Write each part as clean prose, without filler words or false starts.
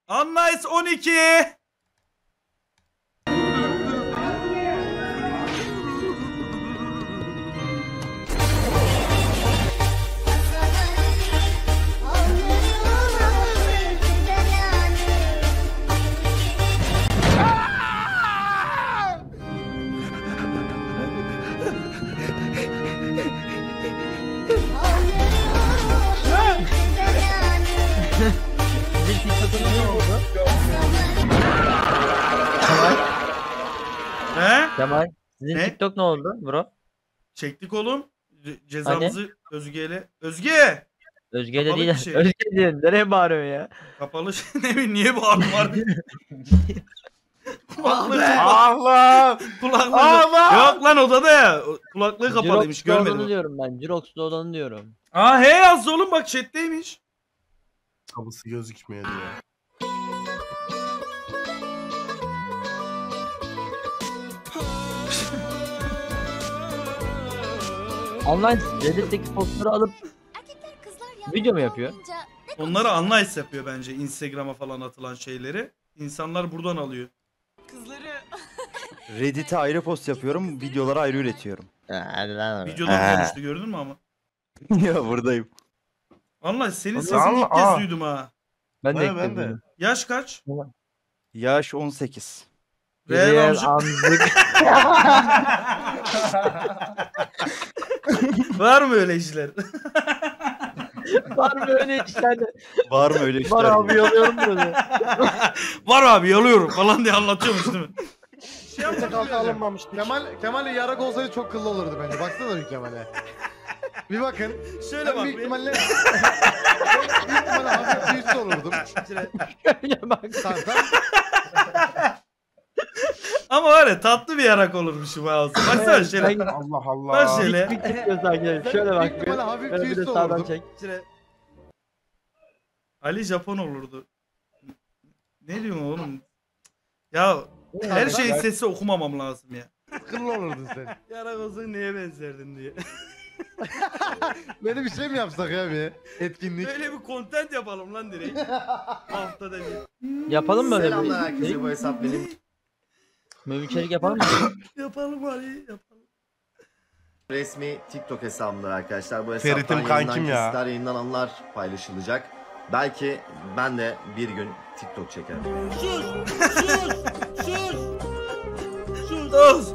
Unnice 12. He? Kemal, sizin Ne? TikTok ne oldu bro? Çektik oğlum. Cezamızı Özge'yle. Özge! Özge'yle Kapalı değil. bir şey. Özge diyorsun. Nereye bağırıyorsun ya? Kapalı şey. Ne bileyim niye bağırdım harbi? Kulaklığı Allah! Kulaklığı Allah! Yok lan odada ya. Kulaklığı kapalıymış Jirox'ta olanı görmedim. diyorum ben. Jirox'ta olanı diyorum. Aa he yazdı oğlum bak chatteymiş. Kapısı gözükmüyor diyor. Online Reddit'teki postları alıp video mu yapıyor? Onları Unlice yapıyor bence Instagram'a falan atılan şeyleri. İnsanlar buradan alıyor. Reddit'e ayrı post yapıyorum, videoları ayrı üretiyorum. Hadi lan. Videodan konuştu gördün mü ama? Ya buradayım. Unlice senin Ama- sesini ilk kez duydum ha. Ben de Ben de. ekledim. Yaş kaç? Yaş 18. Reel Reel amcık. amcık. Var mı öyle işler? Var mı öyle işler? Var mı öyle işler? Var abi yalıyorum böyle. Var abi yalıyorum falan diye anlatıyormuş değil mi? Kalka alınmamıştı. Kemal'le yarak olsaydı çok kıllı olurdu bence. Baksana bir Kemal'e. Bir bakın. Şöyle bak. Büyük ihtimalle hafif bir üst olurdum. Öyle bak. Tamam. Ama var ya tatlı bir yarak olurmuşum ha. Baksana şöyle. Allah Allah. Bak şöyle. Bir tıklıyor sanki. Şöyle bak. Büyük ihtimalle hafif Böyle bir bir de üst sağdan olurdum. çek. Ali Japon olurdu. Ne diyorsun oğlum? Ya her şeyin sesi okumamam lazım ya. Kıllı olurdun sen. Yarak olsun neye benzerdin diye. Böyle bir şey mi yapsak ya bir etkinlik? Böyle bir content yapalım lan direkt. Haftada bir. Yapalım mı öyle Selamlar bir? herkese, bu hesap benim. Böyle bir içerik yapalım mı? Yapalım Ali yapalım. Resmi TikTok hesabımdır arkadaşlar. Bu Ferit'im hesaptan kankim yayınlanan ya. kesitler, yayınlanan anlar paylaşılacak. Belki ben de bir gün TikTok çekerim. Sus.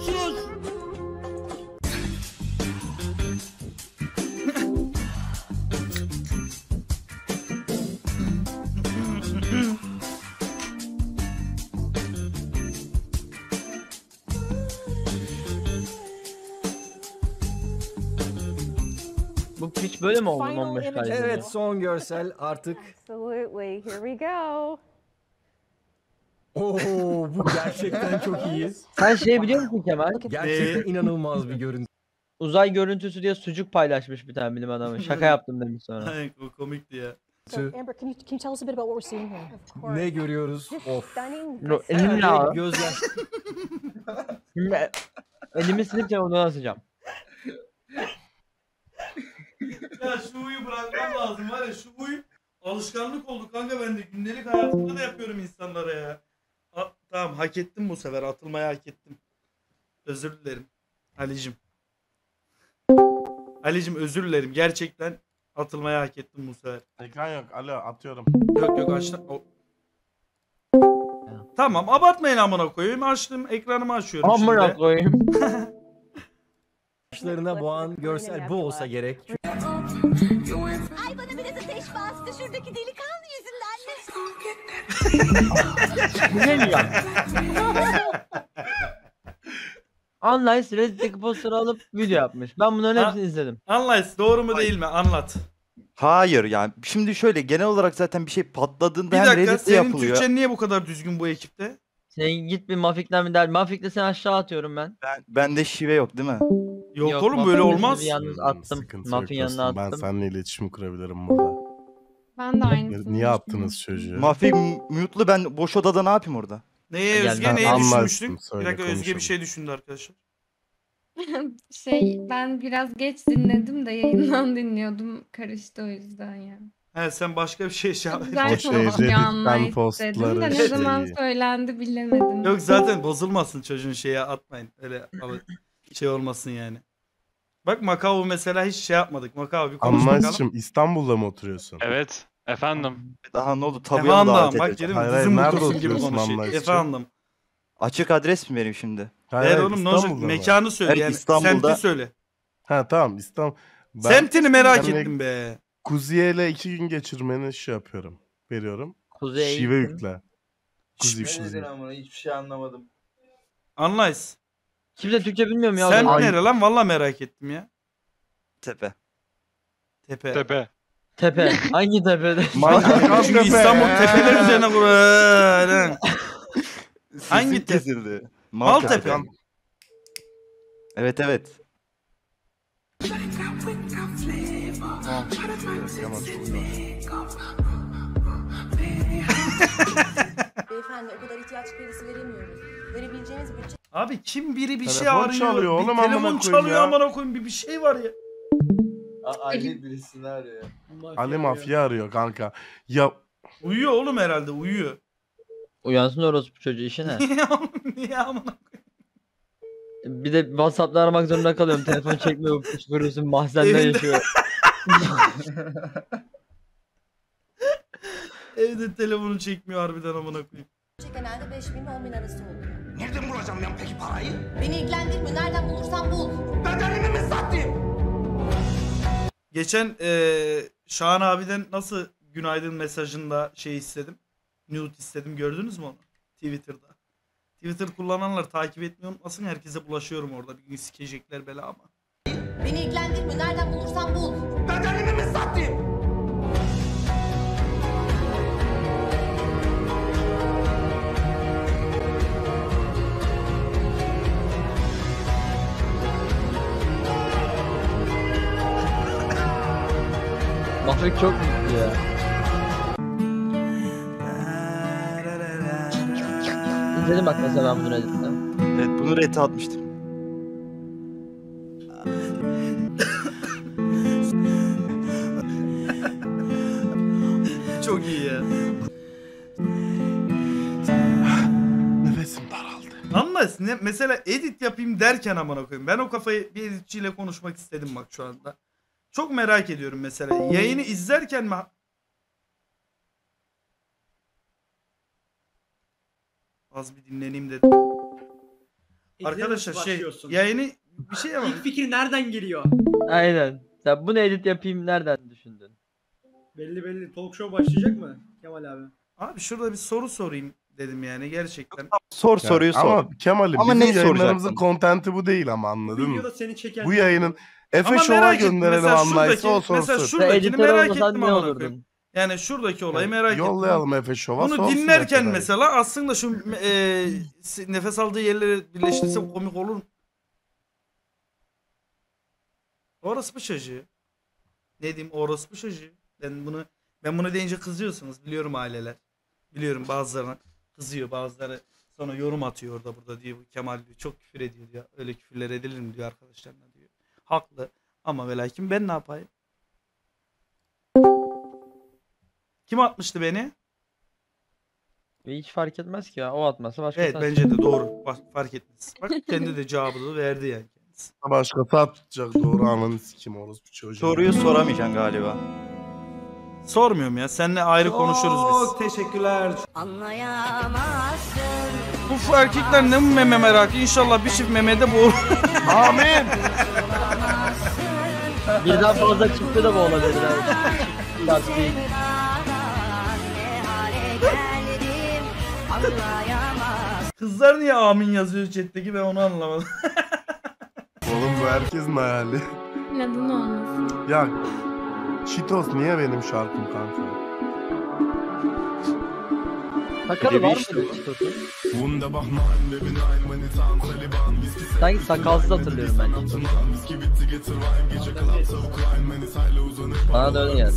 Bu hiç böyle mi oldu 15 kaydında? Evet, son görsel artık. Absolutely. Here we go. Oo, bu gerçekten çok iyi. Sen şey biliyor musun Kemal? Gerçekten inanılmaz bir görüntü. Uzay görüntüsü diye sucuk paylaşmış bir tane bilim adamı. Şaka yaptım demiş sonra. Ay, o komikti ya. So, Amber, can you tell us a bit about what we're seeing here? Of course. Ne görüyoruz? This Of. stunning. No, this elimle al. Gözyaş. Şimdi elimi silip onu asacağım. Ya şu huyu bırakmam lazım var ya şu huy alışkanlık oldu kanka ben de gündelik hayatımda da yapıyorum insanlara ya. Tamam hak ettim bu sefer atılmayı hak ettim. Özür dilerim Ali'cim. Ali'cim özür dilerim gerçekten atılmayı hak ettim bu sefer. Ekran yok. Alo atıyorum. Yok açtım. Tamam abartmayın amına koyayım açtım ekranımı açıyorum Amına şimdi. koyayım. Başlarına boğan görsel bu olsa gerek. Ay bana biraz ateş bastı şuradaki delikanlı yüzünden. Ne diyeceğim? Online Reddit'teki postları alıp video yapmış. Ben bunların hepsini izledim. Anlayız doğru mu değil mi anlat. Hayır yani şimdi şöyle genel olarak zaten bir şey patladığında Bir hem dakika Reddit'te senin yapılıyor. Türkçen niye bu kadar düzgün bu ekipte? Sen git bir Mafik'ten bir der. Mafik'te seni aşağı atıyorum ben. Bende şive yok değil mi? Yok oğlum böyle Mafik'te olmaz. seni Yalnız attım. Sıkıntı yok Mafin yanına dostum. Ben attım. seninle iletişim kurabilirim burada. Ben de aynısını. Niye attınız çocuğu? Mafik mute'lu ben boş odada ne yapayım orada? Neye Gel Özge ben neyi anlarsın, düşünmüştük? Bir söyle, dakika Özge bir konuşalım. şey düşündü arkadaşlar. Ben biraz geç dinledim de yayından dinliyordum. Karıştı o yüzden ya. He sen başka bir şey O Güzel şey konuşuyor Reddit'ten anlayış dedim de postları ne zaman şeyi. söylendi bilemedim. Yok zaten bozulmasın çocuğun şeye atmayın. Öyle şey olmasın yani. Bak Macao mesela hiç şey yapmadık. Macao bir konuş bakalım. Anlayışım İstanbul'da mı oturuyorsun? Evet. Efendim. Daha ne oldu? Tabuya mı Efendim davet bak edeceğim? gelin Hayır, dizim nerede otursun gibi oturuyorsun konuşuyor. anlayışçı? Efendim. Açık adres mi vereyim şimdi? Ver oğlum ne olacak? İstanbul'da mı? Mekanı söyle Evet, yani. İstanbul'da. Semti söyle. Ha tamam İstanbul. Ben Semtini merak Ben- ettim be. Kuziye'yle 2 gün geçirmeni şey yapıyorum. Veriyorum. Kuzey. Şive yükle. Kuzi Şive şive. Hiçbir şey anlamadım. Anlays. Kimse Türkçe bilmiyor mu ya? Semt Ay- nere lan? Valla merak ettim ya. Tepe. Tepe. Tepe. Tepe. Hangi tepede? Çünkü İstanbul tepeler üzerine böyle. Hangi Sesim tepe? kesildi. Maltepe. Evet evet. Beyefendi o kadar ihtiyaç kredisi veremiyoruz. Verebileceğimiz bütçe... Abi kim biri bir şey Telefon arıyor. çalıyor Bir oğlum, amına telefon koyayım çalıyor ya. amına koyayım bir şey var ya. Ali birisini arıyor. Ali mafya arıyor kanka. Ya Uyuyor oğlum herhalde uyuyor. Uyansın orospu çocuğu işi ne? Niye amına? Bir de WhatsApp'ta aramak zorunda kalıyorum. Telefon çekmiyor. Kuşkuruyorsun mahzende Evinde- yaşıyor. Evde telefonu çekmiyor harbiden amına koyayım. genelde 5.000-10.000 arası oluyor. Nereden bulacağım ben peki parayı? Beni ilgilendirmiyor. Nereden bulursan bul. Geçen Şahan abiden nasıl günaydın mesajında şey istedim. Nude istedim gördünüz mü onu? Twitter'da. Twitter kullananlar takip etmeyi unutmasın. Herkese bulaşıyorum orada. Bir gün sikecekler bela ama. Beni ilgilendirmiyor. Nereden bulursan bul. Mafik çok mutlu ya. İzledim bak mesela ben bunu Reddit'te. Evet bunu rete atmıştım. Çok iyi ya. nefesim daraldı. Anladın ne? Mesela edit yapayım derken amına koyayım. Ben o kafayı bir editçiyle konuşmak istedim bak şu anda. Çok merak ediyorum mesela. Yayını izlerken mi? Az bir dinleneyim dedim. Arkadaşlar şey yayını bir şey yapalım. İlk fikir nereden geliyor? Aynen. Sen bunu edit yapayım nereden düşündün? Belli. Talk show başlayacak mı Kemal abi? Abi şurada bir soru sorayım dedim yani gerçekten. Sor soruyu sor. Ama Kemal'im Ama bizim neyi yayınlarımızın soracaktın? kontenti bu değil ama anladın mı? Videoda seni çeken... Bu yayının Efe Ama Show'a merak ettim. gönderelim Mesela anlaysa o şuradaki, mesela sorsun. Sen şuradakini editör merak olmasan ettim ne amına koyayım. olurdun? Yani şuradaki olayı merak ettim. Yollayalım Efe Show'a Bunu sorsun dinlerken Efe mesela aslında şu nefes aldığı yerleri birleştirsem komik olur mu? Orospu çocuğu. Ne diyeyim orospu çocuğu. Ben bunu deyince kızıyorsunuz biliyorum aileler. Biliyorum bazılarına kızıyor bazıları sonra yorum atıyor orada burada diyor Kemal diyor çok küfür ediyor diyor. Öyle küfürler edilir mi diyor arkadaşlarına diyor. Haklı ama ve lakin ben ne yapayım? Kim atmıştı beni? Hiç fark etmez ki ya. O atmasa başka Evet bence de doğru. Fark etmez. Bak kendi de cevabını verdi yani kendisi. Başkası atacak doğru ananı sikim orospu çocuğu. Soruyu soramayacaksın galiba. Sormuyorum ya. Seninle ayrı konuşuruz biz. Çok teşekkürler. Anlayamazsın. Bu erkekler ne meme merakı? İnşallah bir çift memede bu. Amin. Birden fazla çıktı da bu olabilir abi. Lastik. Kızlar niye amin yazıyor chat'teki ben onu anlamadım. Oğlum bu herkesin hayali. Neden olmasın? Ya Cheetos niye benim şarkım kanka? Sakalı var mı? Sanki sakalsız hatırlıyorum ben. Bana da öyle geldi.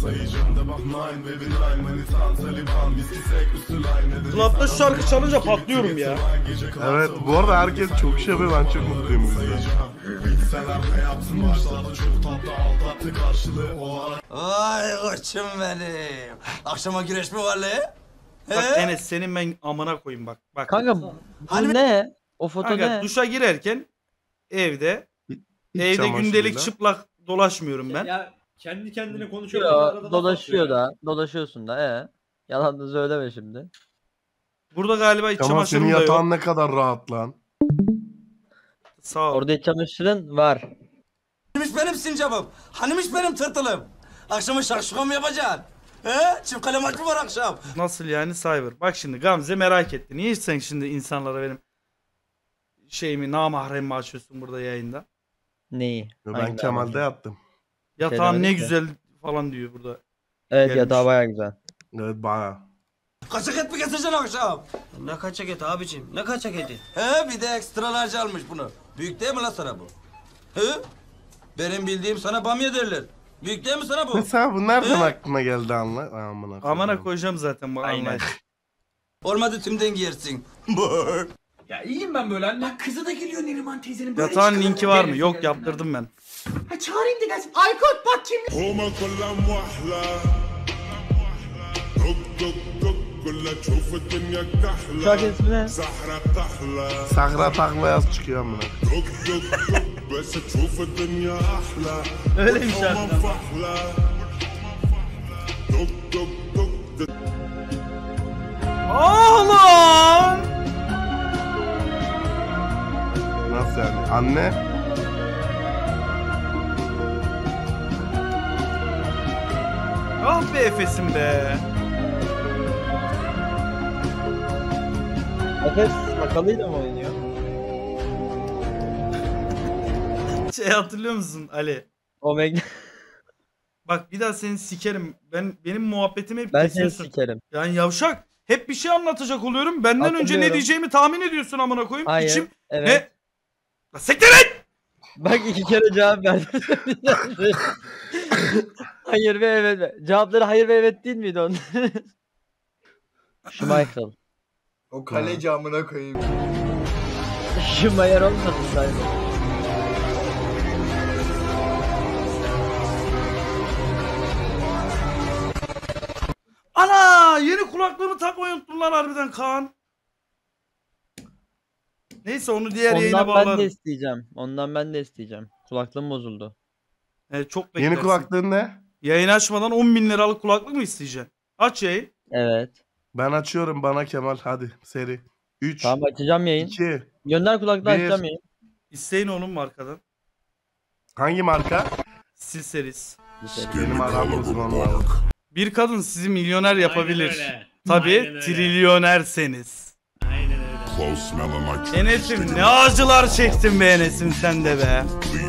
Club'da şu şarkı çalınca patlıyorum ya. Evet bu arada herkes çok şey yapıyor ben çok mutluyum bu yüzden. sever hayatın başladı çok tatlı aldattı karşılığı olarak. Ay koçum benim. Akşama güreş mi var le? Bak Enes senin ben amına koyayım bak. Bak. Kanka bu ne? O foto Kanka ne? duşa girerken evde çamaşırıyla. gündelik çıplak dolaşmıyorum ben. Ya kendi kendine konuşuyor. Yo, dolaşıyorsun da. Yalan da söyleme şimdi. Burada galiba iç Kemal çamaşırım senin da yok. yatağın ne kadar rahat lan. Sağ ol. Orada iç çamaşırın var. Hanimiş benim sincapım. Hanimiş benim tırtılım. Akşama şakşuka mı yapacaksın? He? Çift kale maç mı var akşam? Nasıl yani Cyber? Bak şimdi Gamze merak etti. Niye sen şimdi insanlara benim şeyimi namahremimi açıyorsun burada yayında? Neyi? Ben Hangi Kemal'de abi? yattım. Yatağın ne demedik de. güzel falan diyor burada. Evet Gelmiş. yatağı baya güzel. Evet baya. Kaçak et mi getireceksin akşam? Ne kaçak eti abicim? Ne kaçak eti? He bir de ekstralarca almış bunu. Büyük değil mi lan sana bu? He? Benim bildiğim sana bamya derler. Büyük değil mi sana bu? Mesela bu nereden He? aklına geldi anla? Amına koyayım. Amana koyacağım zaten bu anlayış. Olmadı tümden giyersin. Ya iyiyim ben böyle anne. Bak kızı da geliyor Neriman teyzenin. Böyle Yatağın çıkalım. linki var mı? Gelin, Yok gelin. yaptırdım ben. Ha çağırayım da gelsin. Aykut bak kim? Şarkı ismi ne? Sahra takla yaz çıkıyor amına. Öyle bir şarkı. Oğlum! Nasıl yani? Anne? Ah be Efes'im be. Efes sakalıyla mı oynuyor? Şey hatırlıyor musun Ali? Omega. Bak bir daha seni sikerim. Benim muhabbetimi hep Ben seni kesiyorsun. sikerim. Yani yavşak. Hep bir şey anlatacak oluyorum. Benden önce ne Hatırlıyorum. diyeceğimi tahmin ediyorsun amına koyayım. Hayır. İçim Evet. ne? La siktir et! Bak 2 kere cevap verdim. Hayır ve evet. Cevapları hayır ve evet değil miydi onların? Schmeichel. O kaleci amına koyayım. Schumacher olmasın sadece. Ana! Yeni kulaklığımı takmayı unuttum lan harbiden Kaan. Neyse onu diğer yayına Ondan ben de bağlarım. isteyeceğim. Ondan ben de isteyeceğim. Kulaklığım bozuldu. Çok beklersin. Yeni kulaklığın ne? Yayın açmadan 10.000 liralık kulaklık mı isteyeceksin? Aç yayın. Evet. Ben açıyorum bana Kemal hadi seri. 3, Tamam açacağım yayın. 2. Gönder kulaklığı Bir. açacağım yayın. İsteyin oğlum markadan. Hangi marka? Sil seris. Benim aram uzmanlar. Bir kadın sizi milyoner yapabilir. Aynen öyle. Tabii Aynen öyle. trilyonerseniz. Aynen öyle. Enes'im ne acılar çektin be Enes'im sen de be.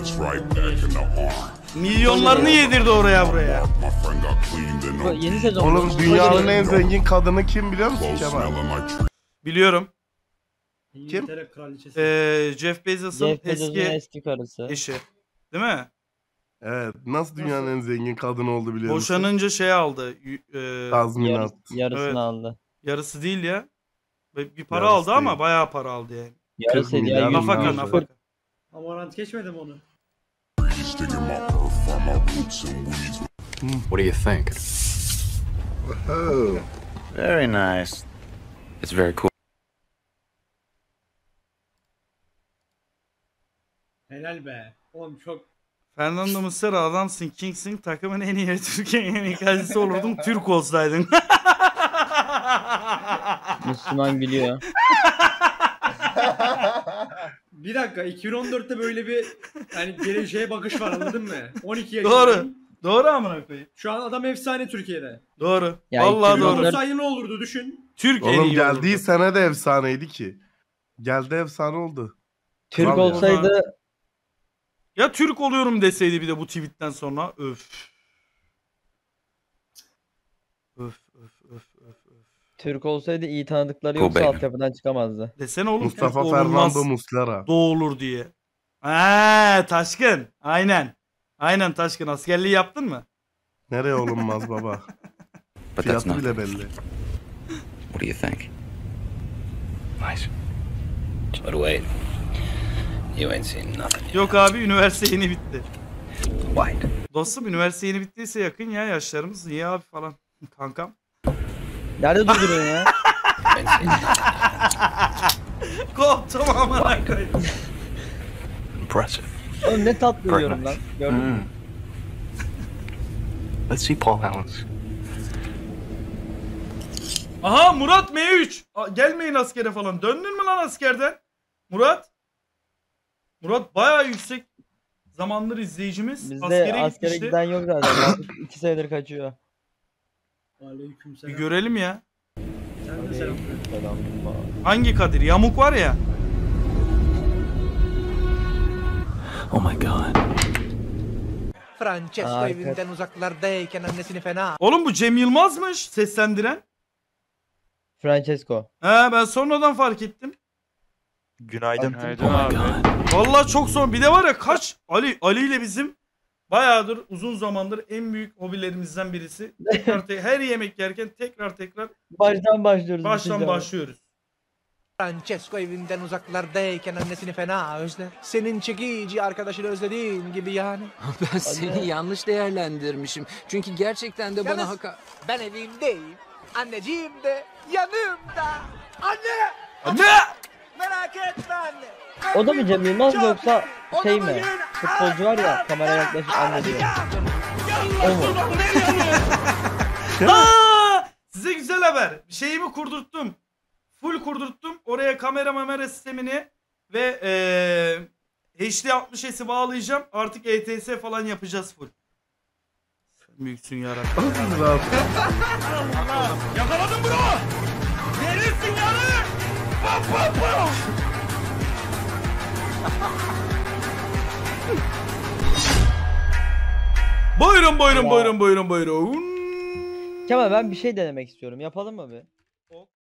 Milyonlarını yedirdi oraya buraya. Bu yeni sezon. Oğlum dünyanın en zengin kadını kim biliyor musun Kemal? Biliyorum. İngiltere kraliçesi. Jeff Bezos'un Jeff Bezos'un eski eski karısı. eşi. Değil mi? Evet. Nasıl dünyanın en zengin kadını oldu biliyor musun? Boşanınca şey aldı. Tazminat. Yarısını Evet. aldı. Yarısı değil ya. Bir para Yarısı aldı ama değil. bayağı para aldı yani. Yarısı milyar ya. Nafaka Yüz nafaka. Amarant geçmedim onu. What do you think? Oh, very nice. It's very cool. Helal be. Oğlum çok Fernando Muslera adamsın, kingsin, takımın en iyi Türkiye'nin en iyi kalecisi olurdun, Türk olsaydın. Müslüman gülüyor. bir dakika 2014'te böyle bir yani geleceğe bakış var anladın mı? 12 yaşında. Doğru. Doğru amına koyayım. Şu an adam efsane Türkiye'de. Doğru. Ya Vallahi 2014 doğru. Olsaydı ne olurdu düşün. Türk en Oğlum iyi geldiği olurdu. sene de efsaneydi ki. Geldi efsane oldu. Türk Kral ya. olsaydı Ya Türk oluyorum deseydi bir de bu tweetten sonra. Öf. Öf öf öf öf öf. Türk olsaydı iyi tanıdıkları yoksa baby. altyapıdan çıkamazdı. Desene oğlum Mustafa Türk olunmaz, Fernando Muslera. doğulur diye. Taşkın. Aynen. Aynen Taşkın. Askerliği yaptın mı? Nereye olunmaz baba? But that's Fiyatı not. bile belli. What do you think? Nice. But wait. Yok abi üniversite yeni bitti. Dostum üniversite yeni bittiyse yakın ya yaşlarımız. Niye abi falan. Kankam. Nerede durduruyorsun ya? Koptum amına koyayım. Oğlum ne tatlı yiyorum lan. Gördün mü? Let's see Paul Allen's. Aha Murat M3. Gelmeyin askere falan. Döndün mü lan askerden? Murat. Murat bayağı yüksek zamandır izleyicimiz. Bizde Askere askere gitmişti. giden yok zaten. 2 senedir kaçıyor. Bir görelim ya. Sen de selam. Hangi Kadir? Yamuk var ya. Oh my god. Francesco evinden uzaklardayken annesini fena. Oğlum bu Cem Yılmaz'mış seslendiren. Francesco. He ben sonradan fark ettim. Günaydın. Vallahi çok son. Bir de var ya kaç Ali ile bizim bayağıdır uzun zamandır en büyük hobilerimizden birisi. Tekrar her yemek yerken tekrar Baştan başlıyoruz. baştan başlıyoruz. Francesco evinden uzaklardayken annesini fena özler. Senin çekici arkadaşını özlediğin gibi yani. Ben seni yanlış değerlendirmişim. Çünkü gerçekten de bana Yalnız ben evimdeyim. Anneciğim de yanımda. Anne! Anne! Merak etme anne. O da mı Cem Yılmaz mı yoksa şey mi? Futbolcu var ya kameraya yaklaşık anne diyor. O mu? Aa! Size güzel haber. Şeyimi kurdurttum. Full kurdurttum. Oraya kamera sistemini ve HD 60S'i bağlayacağım. Artık ETS falan yapacağız full. Sen büyüksün yarabbim. Yakaladım bro. Neresin yarı? Buyurun. Kemal ben bir şey denemek istiyorum. Yapalım mı bir?